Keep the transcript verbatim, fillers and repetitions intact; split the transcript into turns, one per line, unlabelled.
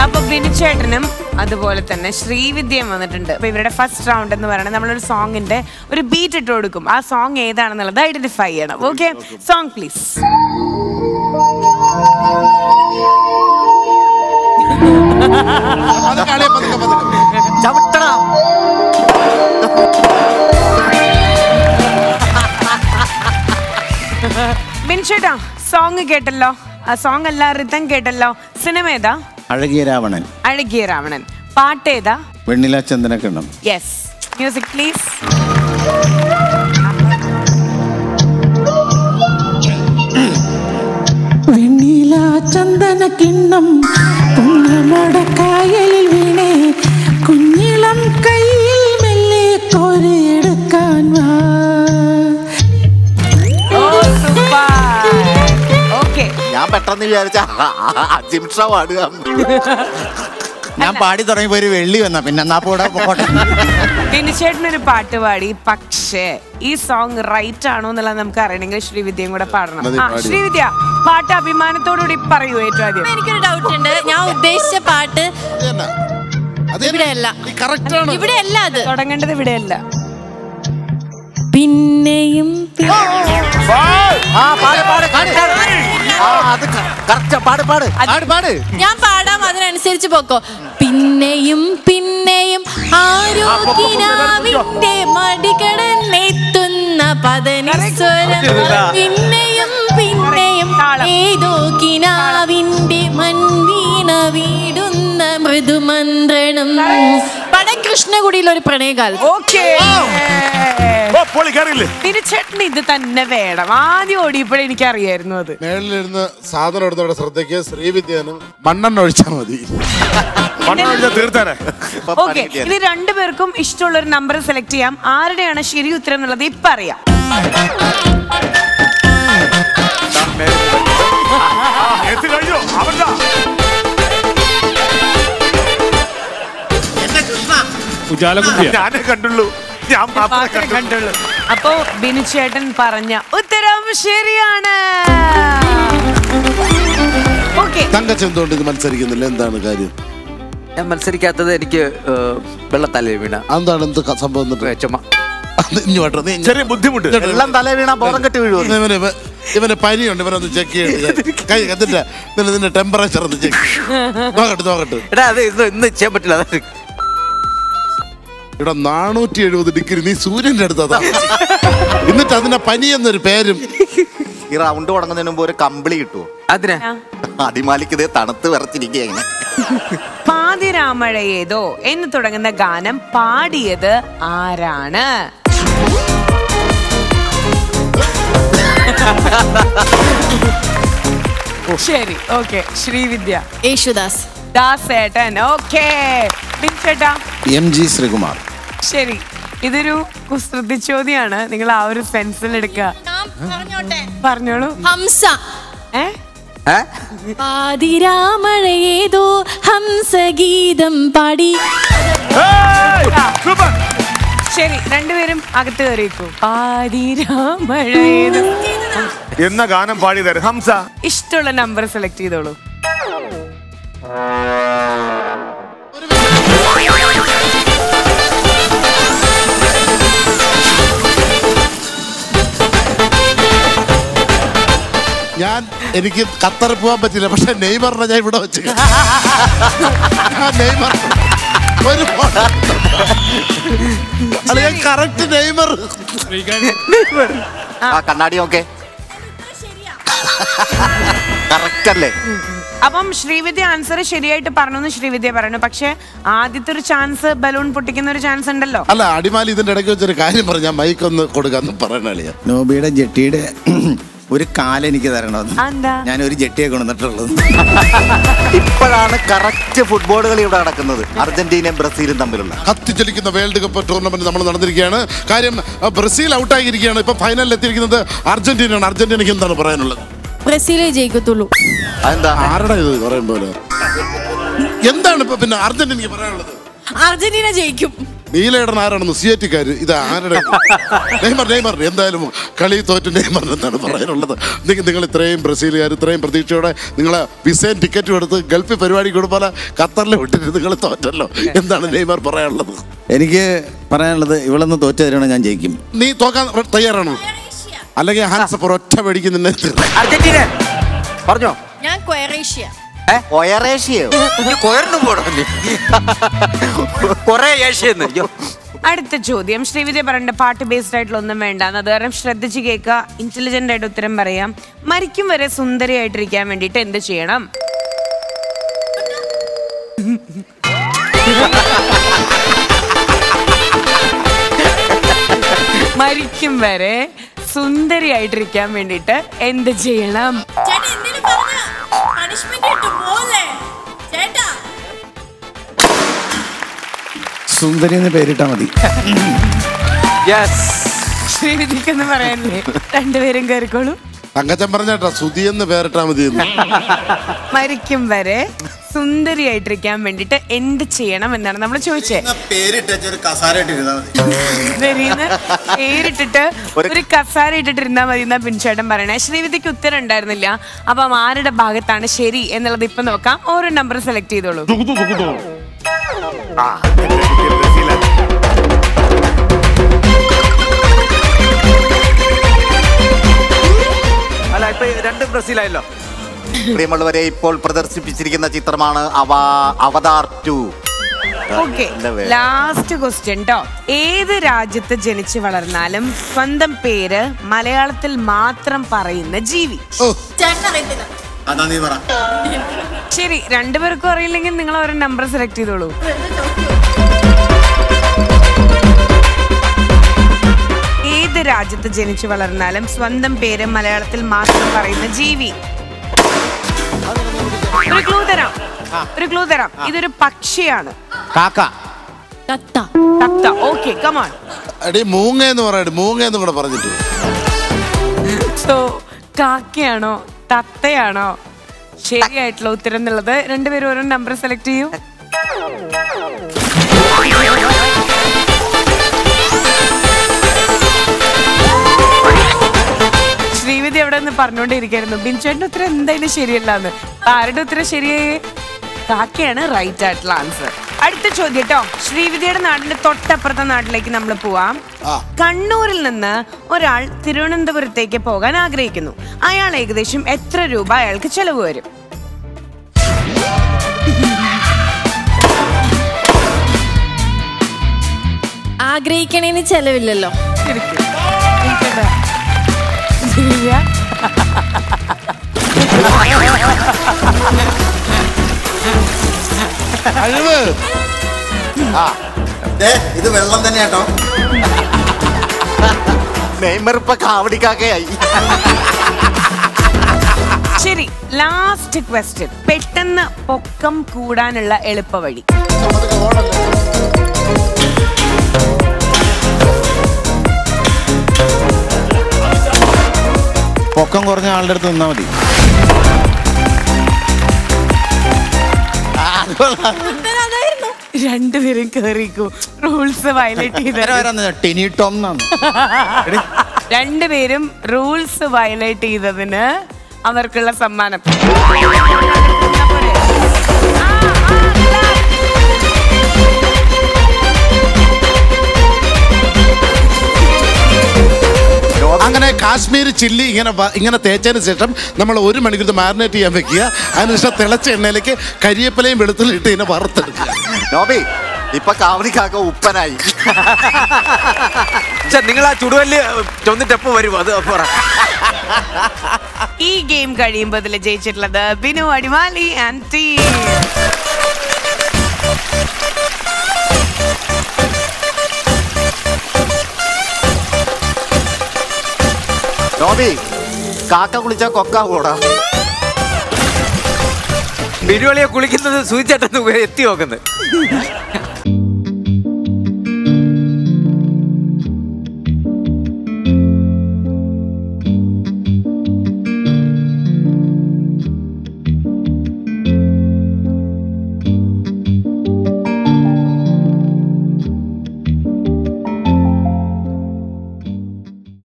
അപ്പൊ ബിനുചേട്ടനും അതുപോലെ തന്നെ ശ്രീവിദ്യയും വന്നിട്ടുണ്ട്. അപ്പൊ ഇവരുടെ ഫസ്റ്റ് റൗണ്ട് എന്ന് പറയുന്നത് നമ്മളൊരു സോങ്ങിന്റെ ഒരു ബീറ്റ് ഇട്ട് കൊടുക്കും. ആ സോങ് ഏതാണെന്നുള്ളത് ഐഡന്റിഫൈ ചെയ്യണം. Okay, song please. ബിനുചേട്ടാ, സോങ് കേട്ടല്ലോ, ആ സോങ് അല്ല റിതം കേട്ടല്ലോ. സിനിമ ഏതാ?
അഴകിയ രാവണൻ.
അഴകിയ രാവണൻ. പാട്ടേതാ?
വെണ്ണില ചന്ദനക്കിണ്ണം.
Yes, music please.
വെണ്ണില ചന്ദനക്കിണ്ണം പുന്നമടക്കായലിൽ വീണേ കുഞ്ഞിളം കയ്യിൽ മെല്ലെ കോരിയെടുക്കാൻ വാ.
ഞാൻ പെട്ടെന്ന് വിചാരിച്ച ജിംഷ പാടുക.
ഞാൻ പാടി തുടങ്ങിയപ്പോ ഒരു വെള്ളി വന്ന പിന്നെ എന്നാ പോടെ പോട്ടെ.
ബിനുചേട്ടനൊരു പാട്ട് പാടി, പക്ഷേ ഈ സോങ് റൈറ്റ് ആണോ എന്നുള്ളത് നമുക്ക് അറിയണമെങ്കിൽ ശ്രീവിദ്യയും കൂടെ പാടണം. ആ ശ്രീവിദ്യ, പാട്ട് അഭിമാനത്തോടുകൂടി പറയൂ ഏറ്റവും ആദ്യം.
എനിക്കൊരു ഡൗട്ട് ഉണ്ട്. ഞാൻ ഉദ്ദേശിച്ച പാട്ട് ഇവിടെയല്ല, ഇവിടെയല്ല. അത്
തുടങ്ങേണ്ടത് ഇവിടെയല്ല.
പിന്നെയും ഞാൻ പാടാം, അതിനനുസരിച്ച് പോക്കോ. പിന്നെയും പിന്നെയും ആരോഗ്യനാവിന്റെ മടികടന്നെത്തുന്ന പതനീശ്വരം. പിന്നെയും പിന്നെയും ഏതോ കിനാവിന്റെ മൺവീണ വീടുന്ന മൃദുമന്ത്രണം. പടം കൃഷ്ണകുടിയിൽ ഒരു പ്രണയകാലം.
ബിനുചേട്ടന് ഇത് തന്നെ വേണം. ആദ്യം ഓടിയപ്പോഴേ എനിക്കറിയായിരുന്നു അത്.
മേളിലിരുന്ന് സാധനം എടുത്തോടെ ശ്രദ്ധയ്ക്ക് ശ്രീവിദ്യാനും മണ്ണെണ്ണ ഒഴിച്ചാൽ മതി.
ഓക്കെ, ഇനി രണ്ടുപേർക്കും ഇഷ്ടമുള്ള ഒരു നമ്പർ സെലക്ട് ചെയ്യാം. ആരുടെയാണ് ശരി ഉത്തരം എന്നുള്ളത് ഇപ്പൊ അറിയാം.
ഞാനേ കണ്ടുള്ളൂ, ഞാൻ മാത്രമേ
കണ്ടുള്ളൂ. അപ്പോ ബിനുചേട്ടൻ പറഞ്ഞ ഉത്തരം ശരിയാണ്.
തങ്കച്ച എന്തുകൊണ്ട് ഇത് മത്സരിക്കുന്നില്ല? എന്താണ് കാര്യം?
ഞാൻ മത്സരിക്കാത്തത് എനിക്ക് വെള്ളത്തല വീണ.
എന്താണ് എന്ത് സംഭവം?
ചുമ
ചെറിയ ബുദ്ധിമുട്ട്.
വെള്ളം തല വീണ ബോധം കെട്ടി വീഴും.
ഇവന് പനിയുണ്ട്, ഇവനൊന്ന് ചെക്ക് ചെയ്യണ്ട. കൈ കത്തില്ല, ഇതിന്റെ ടെമ്പറേച്ചർ ഒന്ന് ചെക്ക് നോക്കട്ടെ നോക്കട്ടെ.
എടാ അത് ഇന്ന് ഇന്ന് ചെയ്യാൻ പറ്റില്ല.
ഇവിടെ നാനൂറ്റി എഴുപത് ഡിഗ്രി നീ സൂര്യന്റെ അടുത്താ. എന്നിട്ട് അതിന്റെ പനി എന്നൊരു പേരും.
ഈ റൗണ്ട് തുടങ്ങുന്നതിന് മുമ്പ് ഒരു കമ്പിളി കിട്ടുമോ?
അതിനാ
അടിമാലിക്ക് തണുത്ത് വിറച്ചിരിക്കുക.
പാതിരാമഴയേതോ എന്ന് തുടങ്ങുന്ന ഗാനം പാടിയത് ആരാണ്? ശരി, ഓക്കെ. ശ്രീവിദ്യ.
യേശുദാസ്.
ദാസേട്ടൻ. ഓക്കെ. ബിനുചേട്ടാ.
M G Sreekumar.
ശരി, ഇതൊരു കുസൃതി ചോദ്യമാണ്. നിങ്ങൾ ആ ഒരു പെൻസിൽ എടുക്കുക. പറഞ്ഞോളൂ.
ഹംസ.
ഏ
പാതിരാമഴയേതോ ഹംസഗീതം പാടി.
ശരി, രണ്ടുപേരും അകത്ത് കയറിക്കൂ. പാതിരാമഴയേതോ
എന്ന ഗാനം പാടിയതാര്? ഹംസ.
ഇഷ്ടമുള്ള നമ്പർ സെലക്ട് ചെയ്തോളൂ.
ഞാൻ എനിക്ക് ഖത്തർ പോകാൻ പറ്റില്ല, പക്ഷെ നെയ്മറിനെ ഞാൻ ഇവിടെ വെച്ച് നെയ്മർ ഒരു കറക്റ്റ് നെയ്മർ.
കണ്ണാടി ഓക്കെ കറക്റ്റ് അല്ലേ?
അപ്പം ശ്രീവിദ്യ ആൻസർ ശരിയായിട്ട് പറഞ്ഞു. ശ്രീവിദ്യ പറഞ്ഞു, പക്ഷെ ആദ്യത്തെ ഒരു ചാൻസ് ബലൂൺ പൊട്ടിക്കുന്ന ഒരു ചാൻസ് ഉണ്ടല്ലോ.
അല്ല, അടിമാലി ഇതിന്റെ ഇടയ്ക്ക് വെച്ചൊരു കാര്യം പറഞ്ഞു. ഞാൻ മൈക്കൊന്ന് കൊടുക്കാന്ന് പറയണ.
നോബിയുടെ ജെട്ടിയുടെ ഒരു കാലെനിക്ക് തരണമെന്ന്
എന്താ
ഞാൻ ഒരു ജെട്ടിയെ കൊണ്ടുവന്നിട്ടുള്ളത്.
ഇപ്പോഴാണ് കറക്റ്റ് ഫുട്ബോൾ കളി ഇവിടെ നടക്കുന്നത്. അർജന്റീനയും ബ്രസീലും തമ്മിലുള്ള
കത്തിച്ചലിക്കുന്ന വേൾഡ് കപ്പ് ടൂർണമെന്റ് നമ്മൾ നടന്നിരിക്കുകയാണ്. കാര്യം ബ്രസീൽ ഔട്ടായിരിക്കുകയാണ്. ഇപ്പൊ ഫൈനലിൽ എത്തിയിരിക്കുന്നത് അർജന്റീനയാണ്. അർജന്റീനയ്ക്ക് എന്താണ് പറയാനുള്ളത്?
ബ്രസീലേ ജയിക്കത്തുള്ളൂ.
അതെന്താ?
ആരുടെ ഇത് പറയും പോലെ എന്താണ് ഇപ്പൊ പിന്നെ അർജന്റീനയ്ക്ക് പറയാനുള്ളത്?
അർജന്റീന ജയിക്കും.
നീലയിടൻ ആരാണെന്ന് സിയറ്റിക്കാര് ഇത് ആരുടെ നെയ്മർ നെയ്മർ എന്തായാലും കളി തോറ്റ് നെയ്മർ എന്നാണ് പറയാനുള്ളത്. നിങ്ങൾ ഇത്രയും ബ്രസീലുകാർ ഇത്രയും പ്രതീക്ഷയോടെ നിങ്ങളെ വിസയും ടിക്കറ്റും എടുത്ത് ഗൾഫിൽ പരിപാടി കൊടുപ്പോലെ ഖത്തറിൽ വിട്ടിട്ട് നിങ്ങൾ തോറ്റല്ലോ. എന്താണ് നെയ്മർ പറയാനുള്ളത്?
എനിക്ക് പറയാനുള്ളത് ഇവളൊന്ന് തോറ്റു തരണം, ഞാൻ ജയിക്കും.
നീ തോക്കാൻ തയ്യാറാണോ? അല്ലെങ്കിൽ ഹാൻസ് ഒറ്റ പേടിക്ക് നിന്നെ
അർജന്റീന പറഞ്ഞോ.
ഞാൻ ക്വയറേഷ്യ.
അടുത്ത ചോദ്യം ശ്രീവിദ്യ പറയേണ്ട പാട്ട് ബേസ്ഡ് ആയിട്ടുള്ള ഒന്നും വേണ്ട, അത് കാരണം ശ്രദ്ധിച്ച് കേൾക്കുക, ഇന്റലിജന്റ് ആയിട്ട് ഉത്തരം പറയാം. മരിക്കും വരെ സുന്ദരിയായിട്ടിരിക്കാൻ വേണ്ടിട്ട് എന്ത് ചെയ്യണം? മരിക്കും വരെ സുന്ദരിയായിട്ടിരിക്കാൻ വേണ്ടിട്ട് എന്ത് ചെയ്യണം?
സുന്ദരി എന്ന് പേരിട്ടാ മതി.
ശ്രീവിധിക്കെന്ന് പറയാനില്ലേ? രണ്ടുപേരും കയറിക്കോളൂ.
തങ്കച്ചൻ പറഞ്ഞേട്ടാ സുധി എന്ന് പേരിട്ടാ മതി.
മരിക്കും വരെ സുന്ദരിയായിട്ടിരിക്കാൻ വേണ്ടിട്ട് എന്ത് ചെയ്യണം എന്നാണ് നമ്മൾ ചോദിച്ചേ. പേരിട്ടിട്ട് ഒരു കസാര ഇട്ടിട്ടിരുന്നാ മതി എന്നാ പിൻചേട്ടൻ പറയണേ. ശ്രീവിധിക്ക് ഉത്തരം ഉണ്ടായിരുന്നില്ല. അപ്പം ആരുടെ ഭാഗത്താണ് ശരി എന്നുള്ളത് ഇപ്പൊ നോക്കാം. ഓരോ നമ്പർ സെലക്ട് ചെയ്തോളൂ.
അല്ല ഇപ്പൊ രണ്ട് ബ്രസീലായല്ലോ.
പ്രിയമുള്ളവരെ, ഇപ്പോൾ പ്രദർശിപ്പിച്ചിരിക്കുന്ന ചിത്രമാണ് Avatar two.
Okay, last question ട്ടോ. ഏത് രാജ്യത്ത് ജനിച്ചു വളർന്നാലും സ്വന്തം പേര് മലയാളത്തിൽ മാത്രം പറയുന്ന ജീവി? ശരി, രണ്ടുപേർക്കും അറിയില്ലെങ്കിൽ നിങ്ങൾ ഒരു നമ്പർ സെലക്ട് ചെയ്തോളൂ. ഏത് രാജ്യത്ത് ജനിച്ചു വളർന്നാലും സ്വന്തം പേര് മലയാളത്തിൽ മാത്രം പറയുന്ന ജീവി? ഒരു ക്ലൂ തരാം, ഒരു ക്ലൂ തരാം. ഇതൊരു പക്ഷിയാണ്.
കാക്ക.
തത്ത.
തത്ത. Okay, come on.
എടീ മൂങ്ങ എന്ന് പറയട്ടെ, മൂങ്ങ എന്നും കൂടെ പറഞ്ഞിട്ട്.
സോ കാക്കയാണോ തത്തയാണോ ശരിയായിട്ടുള്ള ഉത്തരം എന്നുള്ളത്? രണ്ടുപേരും ഓരോ നമ്പർ സെലക്ട് ചെയ്യൂ. ശ്രീവിധി അവിടെ നിന്ന് പറഞ്ഞുകൊണ്ടിരിക്കുന്നു ബിൻചേട്ടൻ്റെ ഉത്തരം എന്തായാലും ശരിയല്ലാന്ന്. ആരുടെ ഉത്തരം ശരിയായേ? കാക്കയാണ് റൈറ്റ് ആയിട്ടുള്ള ആൻസർ. അടുത്ത ചോദ്യം കേട്ടോ. ശ്രീവിദ്യയുടെ നാടിന്റെ തൊട്ടപ്പുറത്തെ നാട്ടിലേക്ക് നമ്മൾ പോവാം. കണ്ണൂരിൽ നിന്ന് ഒരാൾ തിരുവനന്തപുരത്തേക്ക് പോകാൻ ആഗ്രഹിക്കുന്നു. അയാൾ ഏകദേശം എത്ര രൂപ അയാൾക്ക് ചെലവ് വരും?
ആഗ്രഹിക്കണേന് ചെലവില്ലല്ലോ.
ഇത് വെള്ളം തന്നെ കേട്ടോ.
നെയ്മർ ഇപ്പൊ കാവടിക്കാക്കയായി.
ശരി, ലാസ്റ്റ് ക്വസ്റ്റ്യൻ. പെട്ടെന്ന് പൊക്കം കൂടാനുള്ള എളുപ്പവഴി?
പൊക്കം കുറഞ്ഞ ആളുടെ അടുത്ത് നിന്നാ മതി.
രണ്ടുപേരും കേറിക്കൂ. റൂൾസ് വയലേറ്റ് ചെയ്ത രണ്ടുപേരും റൂൾസ് വയലേറ്റ് ചെയ്തതിന് അവർക്കുള്ള സമ്മാനം.
അങ്ങനെ കാശ്മീർ ചില്ലി ഇങ്ങനെ ഇങ്ങനെ തേച്ചതിന് ശേഷം നമ്മൾ ഒരു മണിക്കൂർ മാരിനേറ്റ് ചെയ്യാൻ വെക്കുക. അതിനുശേഷം തിളച്ച എണ്ണയിലേക്ക് കരിയേപ്പിലയും വെളുത്തുള്ളി ഇട്ട് ഇതിനെ വറുത്തെടുക്കുക.
നോബി ഇപ്പൊ കാവടിക്കാക്ക ഉപ്പനായി.
നിങ്ങൾ ആ ചുടുവല്ല് ചൊന്നിട്ടെപ്പോ വരും അത് പറ.
ഈ ഗെയിം കഴിയുമ്പോൾ ഇതിൽ ജയിച്ചിട്ടുള്ളത് ബിനു അടിമാലി ആൻഡ് ടീം.
നോബി കാക്ക കുളിച്ചാ കൊക്ക കൂടാ.
ബിരുവളിയെ കുളിക്കുന്നത് സൂചിച്ചേട്ടൻ എത്തി നോക്കുന്നത്.